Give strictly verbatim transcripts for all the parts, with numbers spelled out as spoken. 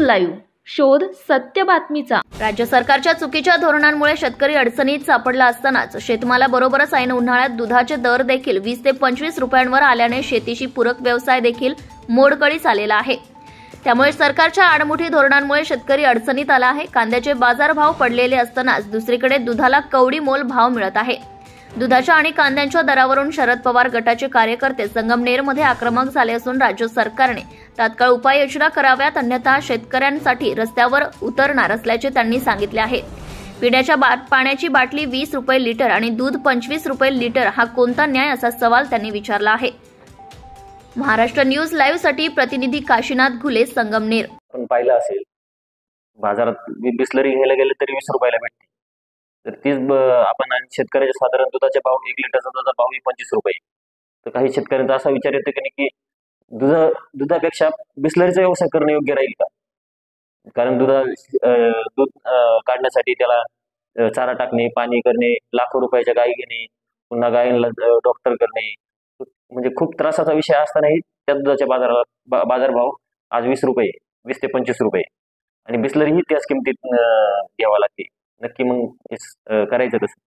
Live, शोध सत्य बातमीचा। राज्य सरकारच्या चुकीच्या धोरणांमुळे शेतकरी अडचणीत सापडला असतानाच शेतमालाबरोबरच ऐन उन्हाळ्यात दुधाचे दर देखील वीस ते पंचवीस रुपयांवर आल्याने शेतीशी पूरक व्यवसाय देखील मोडकळीस आलेला आहे। त्यामुळे सरकारच्या आडमुठी धोरणांमुळे शेतकरी अडचणीत आला आहे। कांद्याचे बाजारभाव पडलेले असतानाच दुसरीकडे दुधाला कवडी मोल भाव मिळत आहे। दुधाच्या आणि कांद्यांच्या दरावरून शरद पवार गटाचे कार्यकर्ते संगमनेरमध्ये आक्रमक झाले असून राज्य सरकारने तात्काळ उपाययोजना कराव्यात, अन्यथा शेतकऱ्यांसाठी रस्त्यावर उतरणार असल्याचे त्यांनी सांगितले आहे। पिण्याच्या पाण्याची बाटली वीस रुपये लिटर आणि दूध पंचवीस रुपये लिटर हा कोणता न्याय, असा सवाल त्यांनी विचारला आहे। महाराष्ट्र न्यूज लाईव्ह साठी प्रतिनिधी काशीनाथ घुले, संगमनेर। आपण पाहिलं असेल, बाजारात बिस्लरी घ्यायला गेले तरी वीस रुपयाला भेटते, तर तीच आपण शेतकऱ्याच्या साधारण दुधाच्या भाव एक लिटरचा दुधाचा भाव पंचवीस रुपये। तर काही शेतकऱ्यांचा असा विचार येतो की नाही की दुधा दुधापेक्षा बिस्लरीचा व्यवसाय करणं योग्य राहील का? कारण दुधा दूध काढण्यासाठी त्याला चारा टाकणे, पाणी करणे, लाखो रुपयाच्या गायी घेणे, पुन्हा गायींना डॉक्टर करणे, म्हणजे खूप त्रासाचा विषय असतानाही त्या दुधाच्या बाजाराला बाजारभाव आज वीस रुपये वीस ते पंचवीस रुपये आणि बिस्लरी ही त्याच किमतीत घ्यावा लागते। नक्की मग करायचं कसं?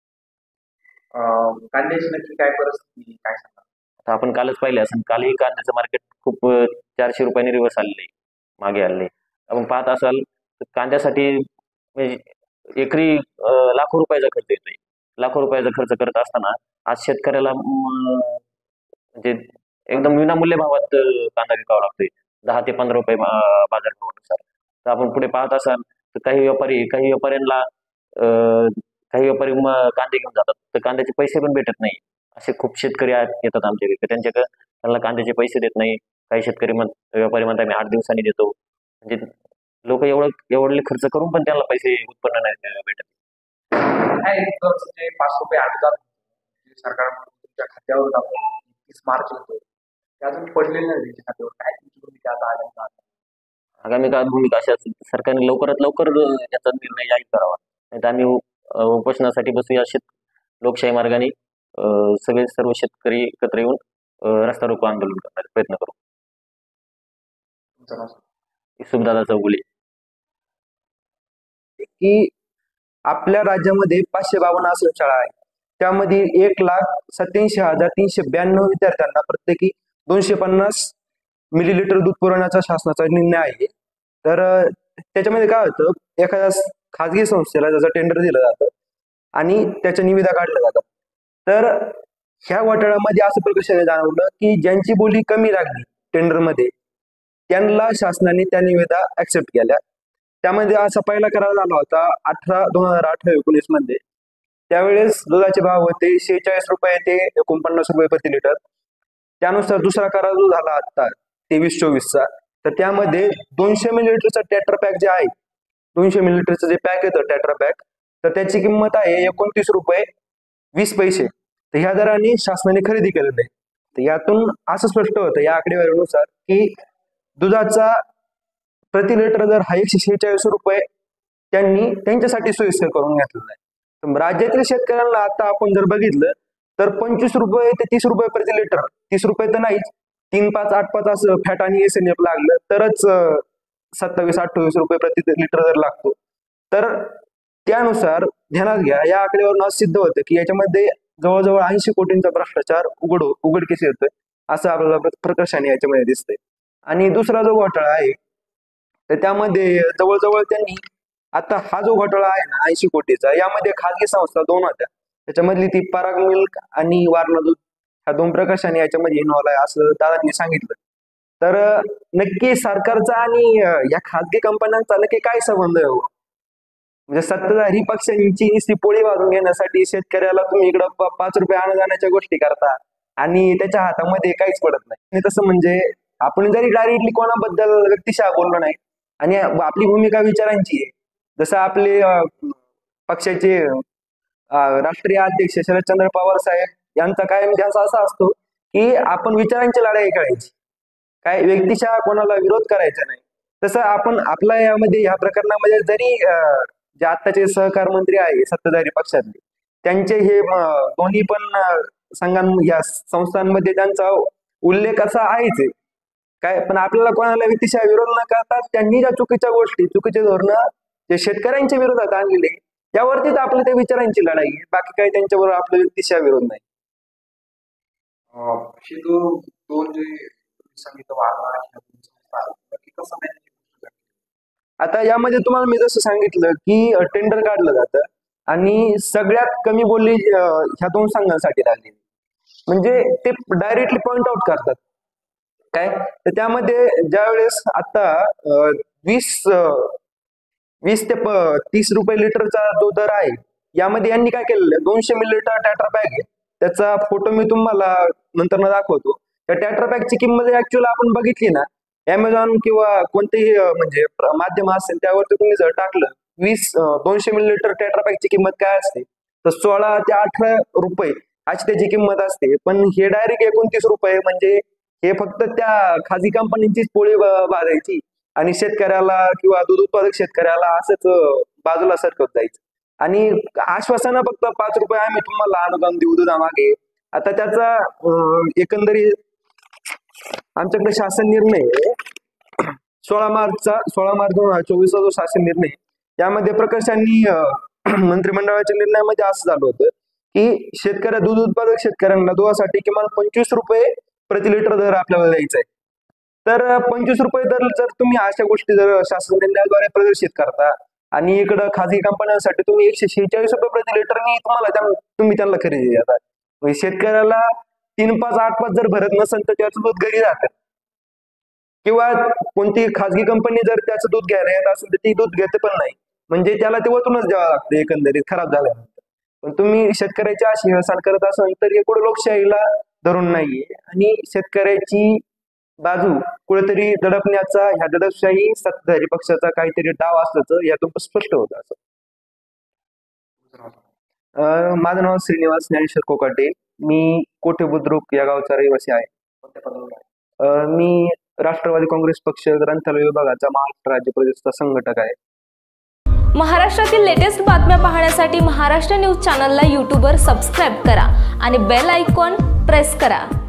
कांद्याची नक्की काय परिस्थिती काय सांगा? आता आपण कालच पाहिले असं, कालही कांद्याचं मार्केट खूप चारशे रुपयांनी रिवर्स आलेले, मागे आले। आपण पाहत असाल तर कांद्यासाठी म्हणजे एकरी लाखो रुपयाचा खर्च येतोय। लाखो रुपयाचा खर्च करत असताना आज शेतकऱ्याला म्हणजे एकदम विनामूल्य भावात कांदा विकावा लागतोय, दहा ते पंधरा रुपये बाजार भावानुसार। तर आपण पुढे पाहत असाल तर काही व्यापारी काही व्यापाऱ्यांना काही व्यापारी कांदे घेऊन जातात, तर कांद्याचे पैसे पण भेटत नाही। असे खूप शेतकरी येतात आमच्याकडे, त्यांच्याकडे त्यांना कांद्याचे पैसे देत नाही। काही शेतकरी व्यापारी म्हणतात आम्ही आठ दिवसांनी देतो, म्हणजे लोक एवढं एवढे खर्च करून पण त्यांना पैसे उत्पन्न नाही भेटत। पाच रुपये अनुदान सरकार तुमच्या खात्यावर तीस मार्च होतो, अजून पडलेलं नाही खात्यावर, काय तुमची भूमिका आता? आगामी काळात भूमिका अशा सरकारने लवकरात लवकर याचा निर्णय जाहीर करावा, नाही तर आम्ही उपोषणासाठी बसूया। शेत लोकशाही मार्गाने सगळे सर्व शेतकरी एकत्र येऊन रस्ता रोको आंदोलन करण्याचा प्रयत्न करू। सुखदादा चौगुले। की आपल्या राज्यामध्ये पाचशे बावन्न असं शाळा आहे, त्यामध्ये एक लाख सत्याऐंशी हजार तीनशे ब्याण्णव विद्यार्थ्यांना प्रत्येकी दोनशे पन्नास मिलीलिटर दूध पुरवण्याचा शासनाचा निर्णय आहे। तर त्याच्यामध्ये काय होतं, एखाद्या खाजगी संस्थेला त्याचं टेंडर दिलं जातं आणि त्याच्या निविदा काढल्या जातात। तर ह्या घोटाळ्यामध्ये असं प्रकर्षाने जाणवलं की ज्यांची बोली कमी लागली टेंडरमध्ये त्यांना शासनाने त्या निविदा ऍक्सेप्ट केल्या। त्यामध्ये असा पहिला करार झाला होता अठरा दोन हजार अठरा एकोणीस मध्ये, त्यावेळेस दुधाचे भाव होते शेहेचाळीस रुपये ते एकोणपन्नास रुपये प्रति लिटर। त्यानुसार दुसरा करार जो झाला आता तेवीस चोवीसचा, तर त्यामध्ये दोनशे मिलीलिटरचा टॅट्रा पॅक जे आहे, दोनशे मिलीलिटरचं जे पॅक येतं टॅट्रा पॅक, तर त्याची किंमत आहे एकोणतीस रुपये वीस पैसे। तर ह्या दराने शासनाने खरेदी केलेलं आहे। तर यातून असं स्पष्ट होतं या आकडेवारीनुसार की दुधाचा प्रति लिटर दर हा एकशे शेहेचाळीस रुपये त्यांनी त्यांच्यासाठी सोयीस्कर करून घेतलेला आहे। तर राज्यातील शेतकऱ्यांना आता आपण जर बघितलं तर पंचवीस रुपये ते तीस रुपये प्रति लिटर, तीस रुपये तर नाहीच, तीन पाच आठ पाच असं फॅट आणि एस एन एफ लागलं तरच सत्तावीस अठ्ठावीस रुपये प्रति लिटर दर लागतो। तर त्यानुसार ध्यानात घ्या, या आकडेवरून असं सिद्ध होतं की याच्यामध्ये जवळजवळ ऐंशी कोटींचा भ्रष्टाचार उघड उघडकीस येतोय, असं आपल्याला प्रकर्षाने याच्यामध्ये दिसतंय। आणि दुसरा जो घोटाळा आहे तर त्यामध्ये जवळजवळ त्यांनी आता हा जो घोटाळा आहे ना ऐंशी कोटीचा, यामध्ये खाजगी संस्था दोन होत्या, त्याच्यामधली ती पराग मिल्क आणि वारणा दूध, ह्या दोन प्रकर्षाने याच्यामध्ये इन्व्हॉल्व आहे असं दादांनी सांगितलं। तर नक्की सरकारचा आणि या खाजगी कंपन्यांचा नक्की काय संबंध आहे? म्हणजे सत्ताधारी पक्षांची नुसती पोळी वाजून घेण्यासाठी शेतकऱ्याला तुम्ही इकडं पाच रुपये अनुदानाच्या गोष्टी करता आणि त्याच्या हातामध्ये काहीच पडत नाही। आणि तसं म्हणजे आपण जरी डायरेक्टली कोणाबद्दल व्यक्तिशः बोललो नाही आणि आपली भूमिका विचारांची आहे, जसं आपले पक्षाचे राष्ट्रीय अध्यक्ष शरदचंद्र पवार साहेब यांचा कायम ध्यास असा असतो की आपण विचारांची लढाई करायची, काय व्यक्तिशः कोणाला विरोध करायचा नाही। तसं आपण आपल्या यामध्ये या प्रकरणामध्ये जरी जे आत्ताचे सहकार मंत्री आहे सत्ताधारी पक्षातले, त्यांचे हे दोन्ही पण संघां या संस्थांमध्ये त्यांचा उल्लेख असा आहेच, काय पण आपल्याला कोणाला व्यक्तिशः विरोध न करता त्यांनी ज्या चुकीच्या गोष्टी चुकीचे धोरणं जे शेतकऱ्यांच्या विरोधात आणलेले त्यावरतीच आपल्या त्या विचारांची लढाई आहे. बाकी काही त्यांच्याबरोबर आपला व्यक्तिशः विरोध नाही. अं, हे जो दोन जे सांगितलं वाहन कसं manage करतो? आता यामध्ये तुम्हाला मी जसं सांगितलं की टेंडर काढलं जातं आणि सगळ्यात कमी बोली अं, ह्या दोन संघांसाठी लागली, म्हणजे ते डायरेक्टली पॉइंट आउट करतात काय. तर त्यामध्ये ज्या वेळेस आता अं, वीस अं, वीस ते प- तीस रुपये लिटरचा जो दर आहे यामध्ये यांनी काय केलेलं आहे, दोनशे मिलीलिटर टॅट्रा पॅक आहे, त्याचा फोटो मी तुम्हाला नंतर दाखवतो. त्या टॅट्रा पॅकची किंमत ऍक्च्युअली आपण बघितली ना, अमेझॉन किंवा कोणतेही अं, म्हणजे प्र- माध्यम असेल त्यावरती तुम्ही जर टाकलं वीस अं, दोनशे मिलीलिटर टॅट्रा पॅकची किंमत काय असते तर सोळा ते अठरा रुपये अशी त्याची किंमत असते. पण हे डायरेक्ट एकोणतीस रुपये, म्हणजे हे फक्त त्या खाजगी कंपनीचीच पोळी ब- भाजायची आणि शेतकऱ्याला किंवा दूध उत्पादक शेतकऱ्याला असंच अं, बाजूला सरकत जायचं आणि आश्वासनं फक्त पाच रुपये आम्ही तुम्हाला अनुदान देऊ दुधामागे. आता त्याचा अं, एकंदरीत आमच्याकडे शासन निर्णय सोळा मार्चचा सोळा मार्च दोन हजार चोवीसचा जो शासन निर्णय यामध्ये प्रकर्षांनी अं, मंत्रिमंडळाच्या निर्णयामध्ये असं झालं होतं की शेतकऱ्या दूध उत्पादक शेतकऱ्यांना दुधासाठी किमान पंचवीस रुपये प्रति लिटर दर आपल्याला द्यायचा आहे. तर पंचवीस रुपये दर जर तुम्ही अशा गोष्टी जर शासन निर्णयाद्वारे प्रदर्शित करता आणि इकडं खाजगी कंपन्यांसाठी तुम्ही एकशे शेहेचाळीस रुपये प्रति लिटरनी तुम्हाला त्या तुम्ही त्यांना खरेदी देतात, म्हणजे शेतकऱ्याला तीन पाच आठ पाच जर भरत नसेल तर त्याचं दूध घरी जातं किंवा कोणती खाजगी कंपनी जर त्याचं दूध घ्यायला येत असेल तर ती दूध घेते पण नाही, म्हणजे त्याला ते वतूनच द्यावं लागतं एकंदरीत खराब झाल्यानंतर. पण तुम्ही शेतकऱ्याची अशी हेळसांड करत असाल तर हे कुठे लोकशाहीला धरून नाहीये आणि शेतकऱ्याची बाजू कुठेतरी दडपण्याचा ह्या दडपशाही सत्ताधारी पक्षाचा काहीतरी डाव असल्याचं यातून स्पष्ट होतं. असं अं, माझं नाव श्रीनिवास ज्ञानेश्वर कोकाटे, मी कोठे बुद्रुक या गावचा रहिवासी आहे. कोणत्या पदावर आहे? अं, मी राष्ट्रवादी काँग्रेस पक्ष ग्रंथालय विभागाचा महाराष्ट्र राज्य प्रदेशचा संघटक आहे. महाराष्ट्रातील लेटेस्ट बातम्या पाहण्यासाठी महाराष्ट्र न्यूज चॅनलला यूट्यूबवर सबस्क्राईब करा आणि बेल आयकॉन प्रेस करा.